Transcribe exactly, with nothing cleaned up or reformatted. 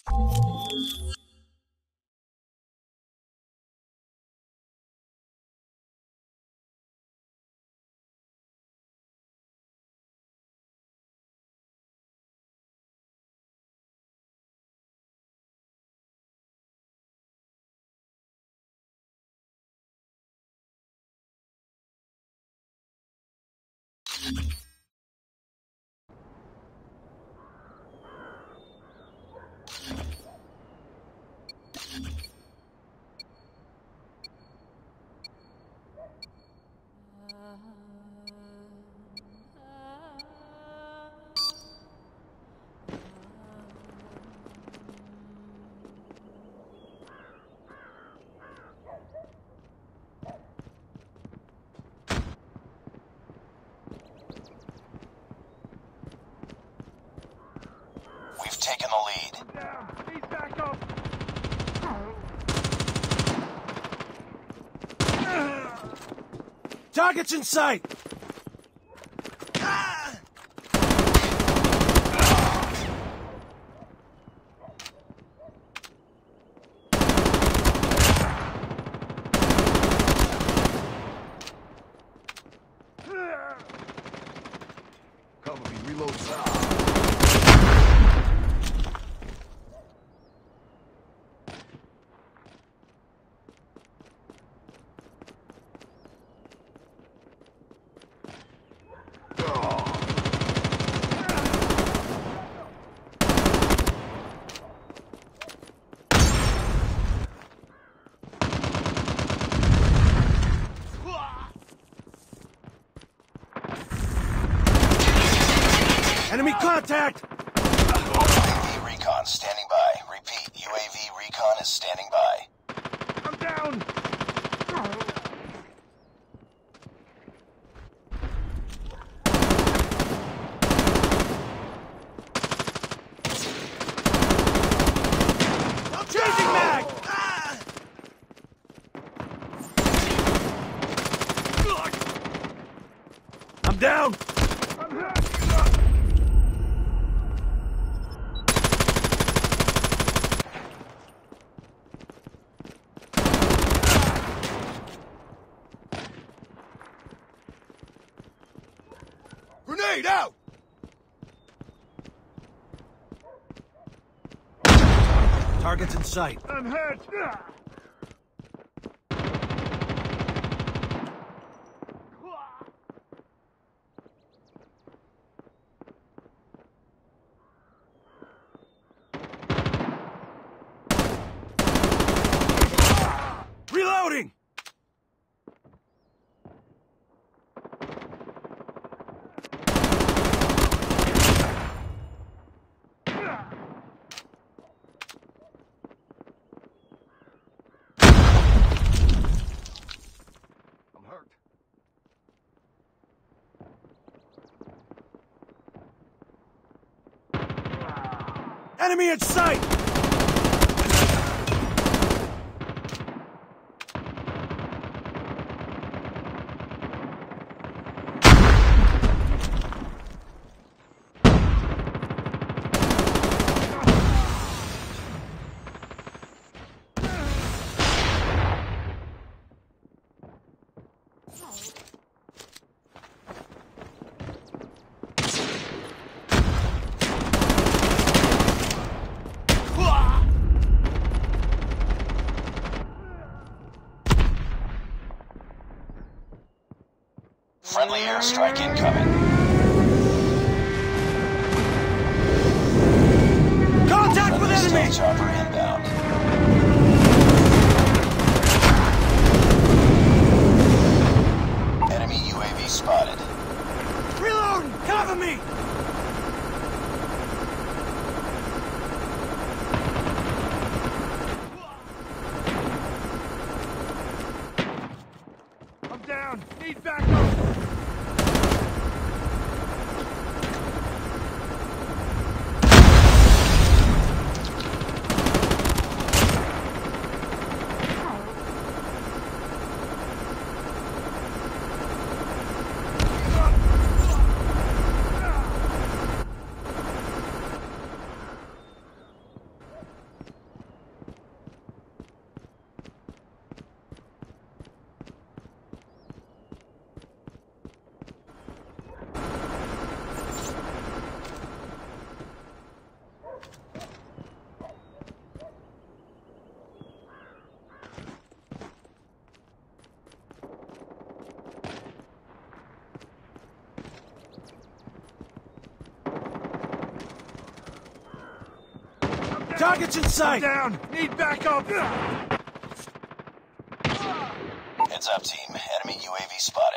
We've taken the lead. Yeah, he's back up. Target's in sight! Cover me, reload. Enemy contact! U A V recon standing by. Repeat, U A V recon is standing by. I'm down. Changing mag! Ah! I'm down! I'm hurt. Grenade out! Target's in sight. I'm hurt. Reloading! I'm hurt. Enemy in sight! Friendly airstrike incoming. Contact with Friendly enemy! stealth chopper inbound. Enemy U A V spotted. Reloading! Cover me! I'm down. Need backup. Target's in I'm sight! down! Need backup! Heads up, team. Enemy U A V spotted.